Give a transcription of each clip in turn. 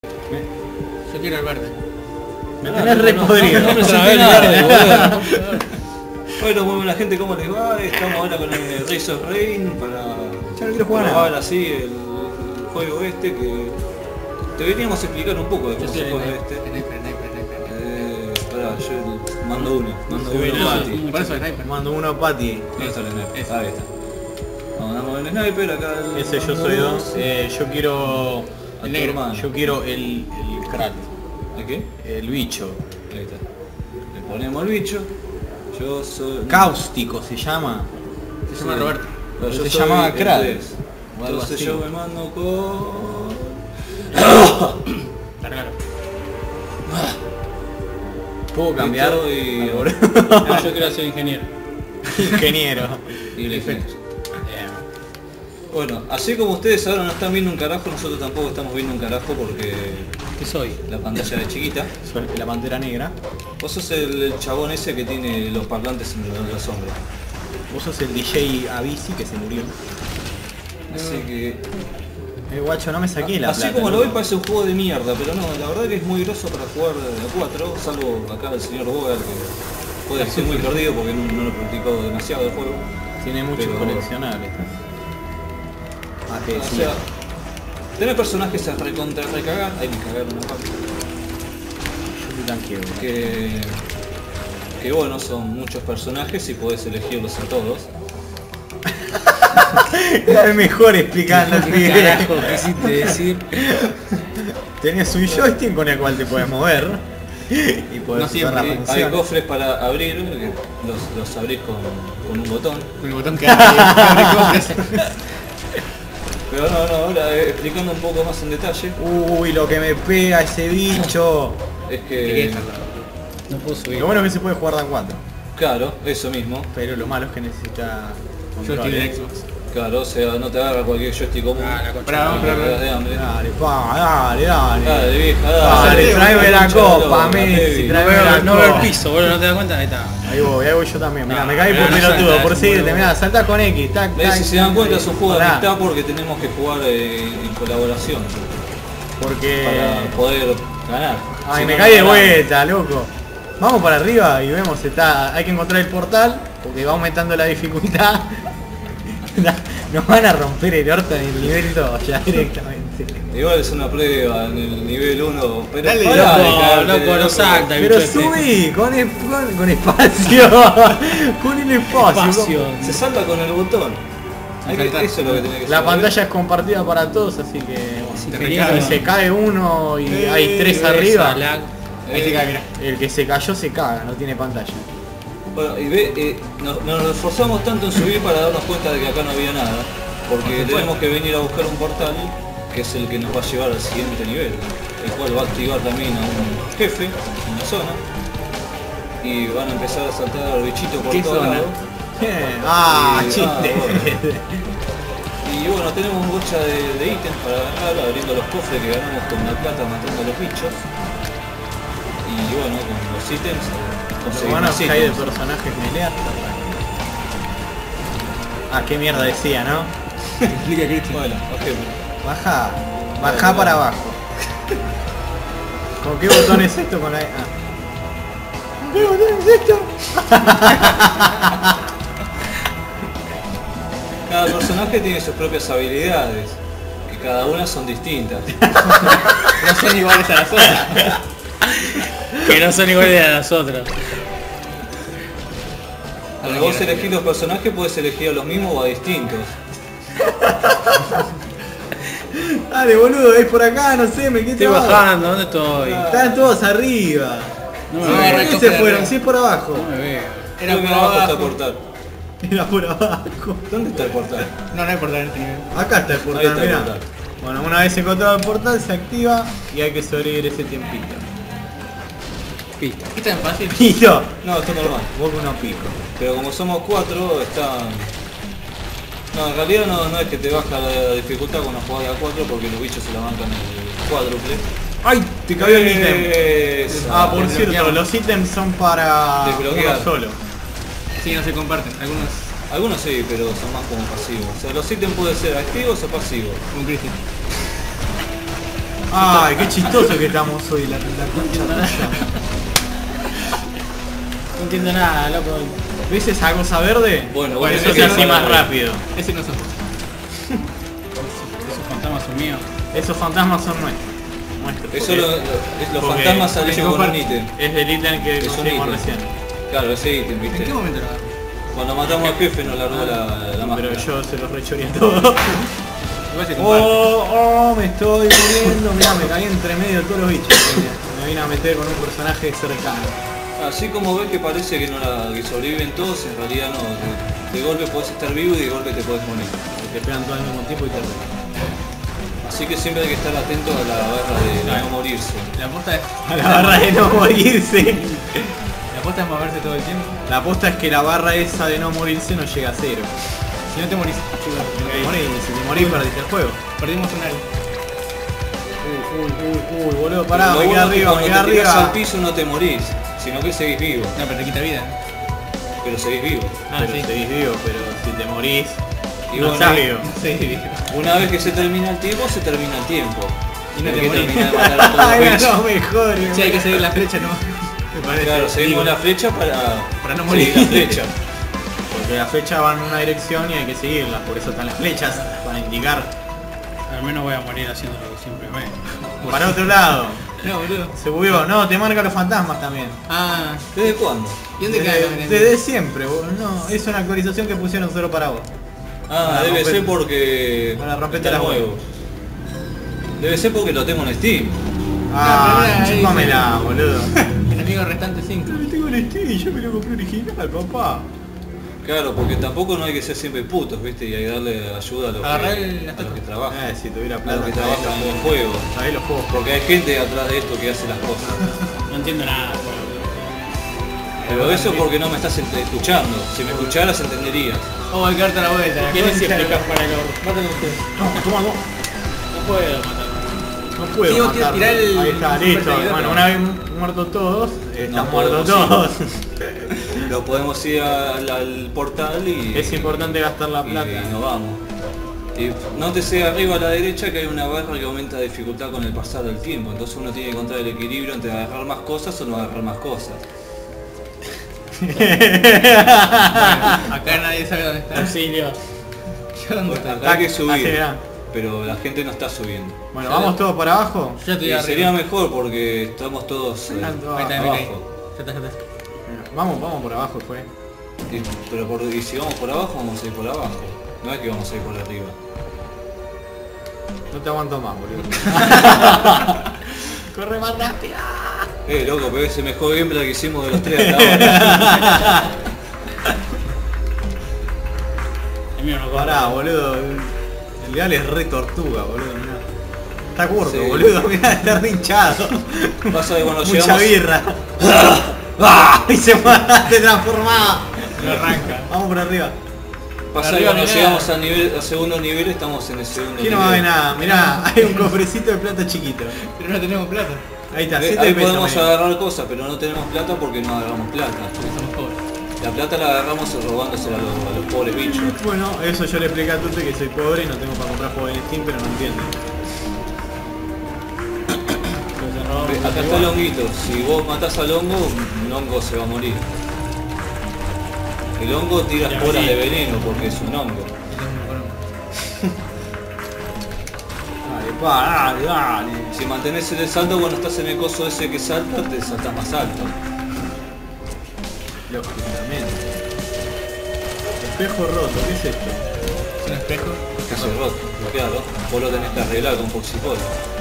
Yo quiero el verde. Me tenés re podrido. No me sentí nada, bueno, muy buena gente, ¿cómo les va? Estamos ahora con el Rise of Rain para Ya no quiero jugar probar nada. así el juego este que deberíamos explicar un poco de cómo se juega este. Pará, yo mando uno Pati. Por eso el sniper. Mando uno Pati. ¿Dónde está el sniper? Ahí está. Vamos, damos el sniper acá. Ese yo soy dos. Yo quiero. A tu hermano. Yo quiero el crat. ¿A qué? El bicho. Ahí está. Le ponemos el bicho. Yo soy... Cáustico se llama. Se llama Roberto. Pero Se yo soy llamaba el Krat. tres. O algo Entonces así. yo me mando con... Largalo. ¿Puedo cambiar? Y... No, yo quiero ser ingeniero. Ingeniero. y le dije, bueno, así como ustedes ahora no están viendo un carajo, nosotros tampoco estamos viendo un carajo porque ¿Qué soy? la pantalla es chiquita. Soy la pantera negra. Vos sos el chabón ese que tiene los parlantes en la sombra. Vos sos el DJ Avicii que se murió. Así que... Guacho, no me saqué la así plata, como lo ¿no? ves parece un juego de mierda, pero no, la verdad que es muy groso para jugar de a 4, salvo acá el señor Bogar que puede ser muy perdido porque no lo practicó demasiado el juego. Tiene muchos Pero- coleccionables. Ah, que O sí. sea, tenés personajes a recontra recagar, hay que cagar una parte. Yo te tanqueo, ¿no? Que bueno, son muchos personajes y podés elegirlos a todos. Era el mejor explicando el pibe. Carajo, quisiste decir. Tenés un joystick con el cual te puedes mover y podés No usar siempre, la Hay función. cofres para abrir, que los abrís con un botón. Con el botón que abre cofres. Pero no, ahora explicando un poco más en detalle, Uy, lo que me pega ese bicho. es ¿Qué que... querés hablar? No puedo subir. Lo bueno es que se puede jugar de a 4, Claro, eso mismo. pero lo malo es que necesita Yo control. estoy de Xbox. Claro, o sea, no te agarra cualquier joystick común. Ah, la concha. Pará, Pará, te cagas de hambre. Dale, pa, dale. Dale, vieja, Dale, dale. tráeme la concha copa, de la lora, Messi, baby. tráeme la No veo el copa. piso, boludo, ¿no te das cuenta? Ahí está. Ahí voy yo también. Mirá, No, me caí por no pelotudo, salta, por es un seguirte. boludo. Mirá, saltá con X, tac, ¿Ves? tac. Si se dan cuenta es un juego de Pará, amistad porque tenemos que jugar en colaboración porque... para poder ganar. Ay, Si me no, caí de no ganamos. vuelta, loco. Vamos para arriba y vemos, hay que encontrar el portal, porque va aumentando la dificultad. Nos van a romper el orto en el nivel 2 ya directamente. Igual es una prueba en el nivel 1, pero Dale, pará de loco, cagarte, loco, no loco. salta. Pero bicho este. subí, con espacio. Con el espacio. Espacio. Se salta con el botón. Saltar. Eso es lo que tiene que La saber. pantalla es compartida para todos, así que Si te si recarga. se cae uno y hay 3 Esa arriba, lag. Ahí se cae, mirá. el que se cayó se caga, no tiene pantalla. Bueno, y ve, nos esforzamos tanto en subir para darnos cuenta de que acá no había nada, porque tenemos que venir a buscar un portal que es el que nos va a llevar al siguiente nivel, el cual va a activar también a un jefe en la zona y van a empezar a saltar bichitos por ¿Qué todos zona? lados. Chiste. Y bueno, tenemos un bocha de ítems para ganar, abriendo los cofres que ganamos con la plata matando a los bichos. Y bueno, con los ítems Lo conseguimos bueno es que hay de ítems. personajes melear. Ah, qué mierda decía, ¿no? Explica Cristian. Bueno, bajemos. Baja para abajo. ¿Con qué botón es esto? Con la... ¿Con qué botón es esto? Cada personaje tiene sus propias habilidades, que cada una son distintas. No son iguales a las otras. Que no son iguales a las otras. Cuando vos elegís los personajes puedes elegir a los mismos o a distintos. Dale, boludo, es por acá, no sé, me quedé Estoy trabado. bajando, ¿dónde estoy? Están todos arriba. No me ¿Por veo. qué se fueron? Si es por abajo. No me veo. Creo que abajo está el portal. Era por abajo. ¿Dónde está el portal? No hay portal en este nivel. Acá está el Ahí portal, está el mirá. portal. Bueno, una vez encontrado el portal se activa y hay que sobrevivir ese tiempito. Pista. ¿Qué tan fácil? Pito. No, está normal. Vos con unos picos. Pero como somos 4 está... No, en realidad no es que te baja la dificultad cuando jugás de a 4 porque los bichos se la bancan el cuádruple. ¡Ay! Te cayó el ítem. Esa. Ah, por cierto, los ítems son para Desbloquear. uno solo. Sí, no se comparten. Algunos Algunos sí, pero son más como pasivos. O sea, los ítems pueden ser activos o pasivos. como Cristian. Ay, qué chistoso que estamos hoy, la concha tuya. No entiendo nada, loco. ¿Ves esa cosa verde? Bueno, Bueno, eso eso que que así no- más rápido. Ese no son. Esos fantasmas son míos. Esos fantasmas son nuestros. Eso los Porque fantasmas salen con un ítem. Es del ítem que Es un conseguimos ítem. recién. Claro, ese ítem, ¿En viste. qué momento lo agarro? Cuando matamos al jefe nos largó la máscara. Pero yo se los rechoreé todo. Igual se comparte. Oh, me estoy muriendo. Mirá, me caí entre medio de todos los bichos. Me vine a meter con un personaje cercano. Así como ves que parece que que sobreviven todos, en realidad no. De golpe podés estar vivo y de golpe te podés morir. Te pegan todo al mismo tiempo y te Así que siempre hay que estar atento a la barra de no morirse. La aposta es. a la barra de no morirse. La aposta es moverse todo el tiempo. La aposta es que la barra esa de no morirse no llega a cero. Si no te morís, chicos. Si no te morís, si te morís perdiste el juego. Perdimos un área. Uy, boludo, pará, Lo me quedé bueno es que arriba, me quedé cuando te tirás arriba. al piso no te morís, sino que seguís vivo. No, pero te quita vida. Pero seguís vivo. Pero seguís vivo, pero si te morís, Y no bueno, estás vivo. Sí. Una vez que se termina el tiempo, se termina el tiempo. Y no Hay te que morís. terminar de matar a todos los Ay, bichos. no, mejor. Sí, hay que seguir la flecha, ¿no? Me parece. Claro, seguimos la flecha Para no seguir morir. la flecha. Porque las flechas van en una dirección y hay que seguirlas, por eso están las flechas, para indicar Al menos voy a morir haciendo lo que siempre me. para otro lado. No, boludo. Se bugueó, no, te marca los fantasmas también. Ah, ¿Desde cuándo? ¿y dónde cae Desde siempre, boludo. No, es una actualización que pusieron solo para vos. Ah, Para debe romper- ser porque para romperte está las nuevo. Debe ser porque lo tengo en Steam. Ah, pero ahí chúpamela, boludo. enemigo restante 5. Tengo el Steam, yo me lo compré original, papá. Claro, porque tampoco no hay que ser siempre putos, ¿viste? Y hay que darle ayuda a los Agarrá que, el- a los que trabajan. Si tuviera A plata. los que trabajan en el juego. Ahí los juegos. Porque hay gente atrás de esto que hace las cosas. No entiendo nada, boludo. Pero eso es porque no me estás escuchando. Si me escucharas entenderías. Oh, hay que darte la vuelta. ¿Quién es explicar explicar para que maten ustedes? No, toma, no. No puedo matar. No puedo Digo, matarlo. tirá el- Ahí está, el listo. superseguidor, Bueno, pero- una vez muertos todos, están muertos podemos todos. Lo podemos ir al portal y... Es importante gastar la plata. Y nos vamos. Y nótese arriba a la derecha que hay una barra que aumenta la dificultad con el pasar del tiempo. Entonces uno tiene que encontrar el equilibrio entre agarrar más cosas o no agarrar más cosas. Acá nadie sabe dónde está. Auxilio. Yo dónde está. Acá hay que Así subir, verá. pero la gente no está subiendo. Bueno, vamos todos para abajo. Yo estoy Y arriba. sería mejor porque estamos todos Ahí está, me caí. abajo. Ya está. Vamos por abajo, fue. Y si vamos por abajo, vamos a ir por abajo. No es que vamos a ir por arriba. No te aguanto más, boludo. Corre más rápido. Loco, pero es el mejor gameplay que hicimos de los tres hasta ahora. El mío no corre. Pará, boludo. El leal es re tortuga, boludo. Mirá. Está curto, Sí. boludo. Mirá, está re hinchado. Pasa que cuando Mucha llegamos... birra. ¡Ah! Y se transformaba. No arranca. Vamos por arriba. Pasa que Arriba cuando no hay llegamos nada. al segundo nivel, estamos en el segundo Aquí nivel. no va a haber nada. Mirá, hay un cofrecito de plata chiquito. Pero no tenemos plata. Ahí está, Ahí 7 pesos. podemos me dio. agarrar cosas, pero no tenemos plata porque no agarramos plata. Porque somos pobres. La plata la agarramos robándosela a los pobres bichos. Bueno, eso yo le expliqué a Tute que soy pobre y no tengo para comprar juegos en Steam, pero no entiendo. Acá está el honguito. Si vos matás al hongo, un hongo se va a morir. El hongo tira esporas de veneno porque es un hongo. Dale, dale. Si mantenés el salto cuando estás en el coso ese que salta, te saltas más alto. Lógicamente. Espejo roto, ¿qué es esto? Es un espejo. Que se roto, claro. Vos lo tenés que arreglar con Foxipol.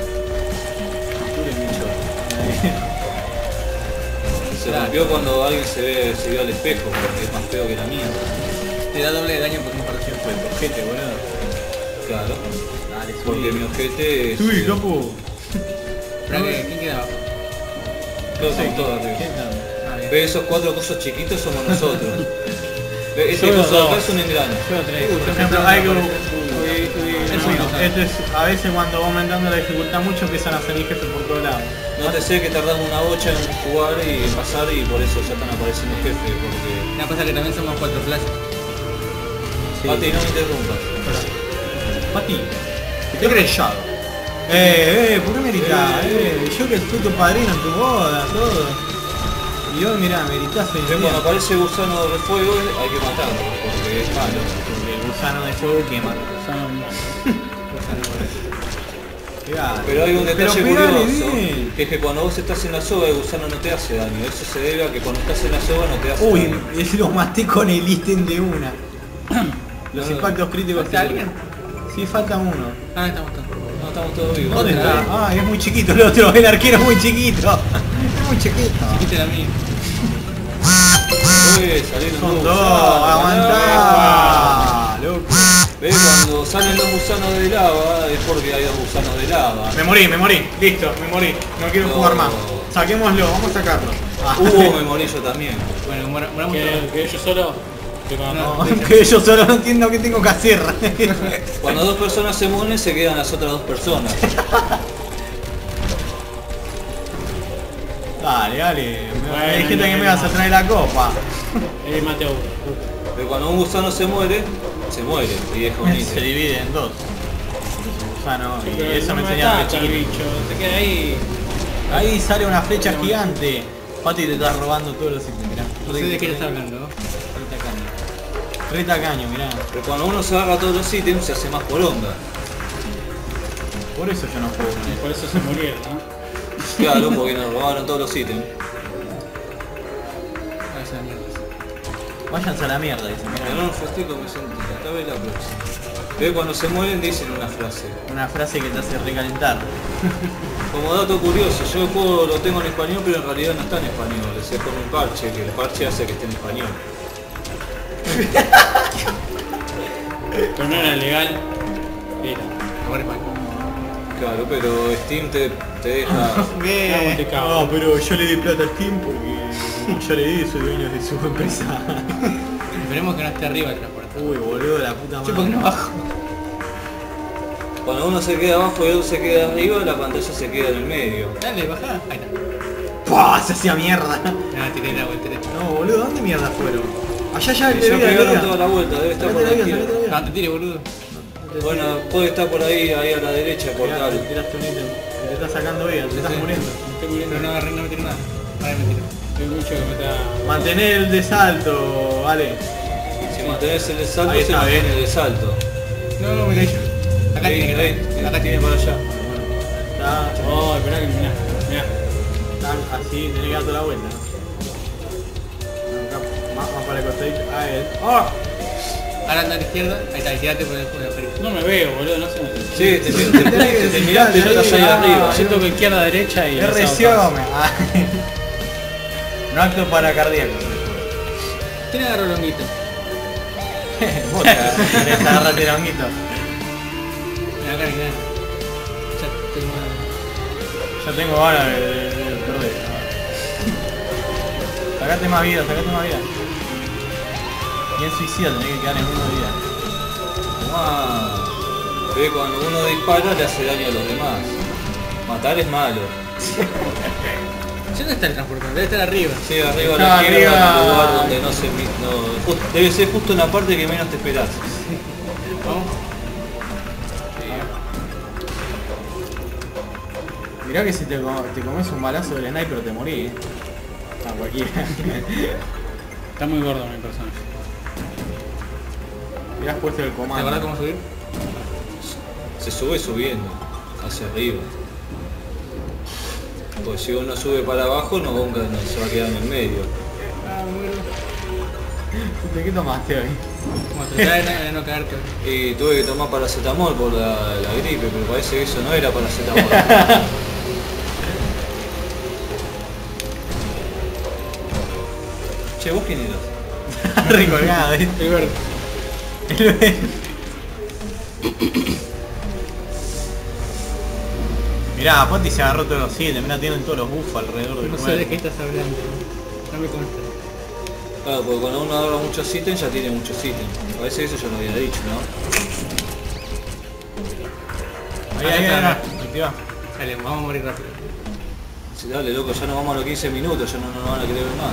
Se rompió cuando alguien se vio al espejo, porque es más feo que la mía. Te da doble de daño por comparación. Fue el ojete, boludo. Claro. Dale, Porque mi ojete es... Subí, capo. Espera que, ¿quién queda abajo? Todos son todos arriba. ¿Quién está? Ah, bien. Ve, esos cuatro cosos chiquitos somos nosotros. Ve, este Yo veo coso de acá dos. es un engrane. Yo tres. Por ejemplo, hay que... Eso no. Esto es, a veces cuando va aumentando la dificultad mucho empiezan a salir jefes por todos lados. No te sé que tardamos una bocha en jugar y pasar y por eso ya están apareciendo jefes, porque... Una cosa que también somos 4 plazas. Mati, no me interrumpas. Pati, ¿qué te crees ya? ¿por qué me gritás? Yo que fui tu padrino en tu boda, todo. Y hoy mirá, me gritás hoy en día. Cuando aparece gusano de fuego hay que matarlo, porque es malo. Porque el gusano de fuego quema. Pero hay un detalle pegale curioso, bien. que es que cuando vos estás en la soga el gusano no te hace daño. Eso se debe a que cuando estás en la soga no te hace daño. Uy, lo maté con el ítem de una. Los No, impactos críticos. ¿Falta alguien? Sí, falta uno. Ah, estamos todos. No, estamos todos vivos. ¿Dónde está? Ah, es muy chiquito el otro, el arquero es muy chiquito. Es muy chiquito. Quita la mía. Uy, salieron Son dos dos, gusanos. aguantá, loco. ¿Ves? Cuando salen dos gusanos de lava es porque hay dos gusanos de lava. Me morí, listo, me morí. No quiero No. jugar más. Saquémoslo, vamos a sacarlo. Ah. Me morí yo también. Bueno, moramos todos. Que yo solo. No, que yo solo no entiendo qué tengo que hacer. Cuando dos personas se mueren se quedan las otras dos personas. Dale. Bueno, Hay gente que me vas a no. traer la copa. Mateo. Pero cuando un gusano se muere y deja un Se ítem. divide en dos. Gusano, y Pero eso no me me enseñaron de ataca el chiquito. bicho. Se queda ahí. Ahí sale una flecha gigante. Pati te está robando todos los ítems, mirá. No sé de qué estás hablando. Re tacaño, mirá. Pero cuando uno se agarra todos los ítems se hace más poronga. Por eso yo no juego con él. Por eso se murieron, ¿no? Claro, porque nos robaron todos los ítems. Váyanse a la mierda, dice, Pero mirá. no festejo me siento. Esta vez la próxima. ¿Ves? Cuando se mueren dicen una frase. Una frase que te hace recalentar. Como dato curioso, yo el juego lo tengo en español, pero en realidad no está en español. Es con un parche, que el parche hace que esté en español. Pero no era legal. Era. Ahora es malo. Claro, pero Steam te deja... ¿Qué? te cago. No, pero yo le di plata a Steam porque yo le di, soy dueño de su empresa. Esperemos que no esté arriba el transporte. Uy, boludo, la puta Yo, ¿por qué madre. no bajo? Cuando uno se queda abajo y el otro se queda arriba, la pantalla se queda en el medio. Dale, bajá. Ahí está. ¡Pah! Se hacía mierda. Ah, tiré la vuelta. No, boludo, ¿dónde mierda fueron? Allá ya, Y ya pegaron toda la vuelta, debe estar por Sacate la aquí. vida, sacate la vida. No, te tire, boludo. Bueno, puede estar por ahí a la derecha, por Mirá, tal. te tiraste un ítem. Te estás sacando vida, te estás sí. muriendo. Me estoy muriendo. Pero no agarré, no me tiro nada. Ahora me tiro. Hay mucho que me está. Mantener el de salto, vale. Si mantenés el salto, Ahí se está, mantiene el salto. No, me caí. Acá tiene que estar. Acá tiene para allá. Está, Oh, esperá que mirá. Mirá. está así, tenés que dar toda la vuelta, ¿no? Acá, más para el costadito. Ahí es. ¡Oh! Ahora anda a la izquierda. Ahí está, tirate por el juego. No me veo, boludo, no sé. Sí, te miraste, yo estás ahí arriba. Yo toco izquierda, derecha y. RCO, no acto para cardíaco. ¿Quién agarró el honguito? Vos querés agarrarte el honguito. Mira, acá ni nada. Ya tengo una... Yo tengo ganas de perder. Sacate más vida, sacate más vida. Bien suicida, tenés que quedar en una vida. Ve, cuando uno dispara le hace daño a los demás. Matar es malo. ¿Dónde está el transportador? Debe estar arriba. Sí, arriba a Está la izquierda, en arriba. un lugar donde no se... debe ser justo en la parte que menos te esperás. Vamos. Mirá que si te comes un balazo del sniper te morí, A cualquiera. Está muy gordo mi personaje. Mirá has puesto el ¿Te comando. acordás cómo subir? Se sube subiendo, hacia arriba. Pues si uno sube para abajo no se va a quedar en el medio. ¿De qué tomaste hoy? Como tratar de no caerte. Y tuve que tomar paracetamol por la gripe, pero parece que eso no era paracetamol. Che, ¿vos quién eras? Recolgado, ¿eh? El verde. Mirá, Pati se agarró todos los 7, mirá, tienen todos los buffos alrededor del No sé cuerpo. de qué estás hablando. No me consta. Claro, porque cuando uno agarra muchos ítems ya tiene muchos ítems. Parece que eso ya lo había dicho, ¿no? Ahí, activa. Dale, vamos a morir rápido. Sí, dale, loco, ya nos vamos a los 15 minutos, ya no nos van a querer ver más.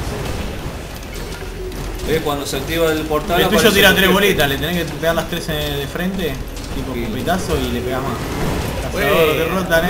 ¿Ves? Cuando se activa el portal... El tuyo aparece tira un 3 jefe. bolitas, le tenés que pegar las tres de frente, tipo Sí. pupitazo y le pegás más. Sabor, derrotan,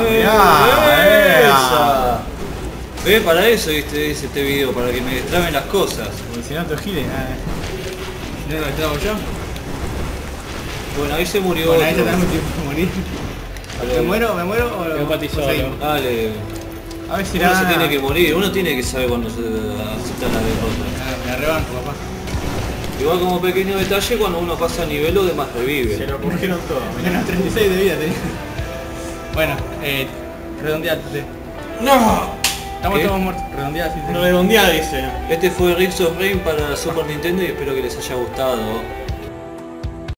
esa. Ve, para eso viste este video, para que me destraben las cosas. Porque si no te giles, nada. ¿No lo trago yo? Bueno, ahí se murió Bueno, ahí otro. tenemos tiempo de morir. Dale, ¿Me muero o Quedó Pati solo. seguimos? Dale. A ver si Uno la se tiene que morir, uno tiene que saber cuando se acepta la derrota. Me rebanco, papá. Igual como pequeño detalle, cuando uno pasa nivel los demás se reviven. lo cogieron todo. Menos 36 de vida tenía. Bueno, redondeate. ¡No! Estamos ¿Qué? todos muertos. Redondeate. Lo redondeada dice. Este fue Rips of Rain para Super Nintendo y espero que les haya gustado.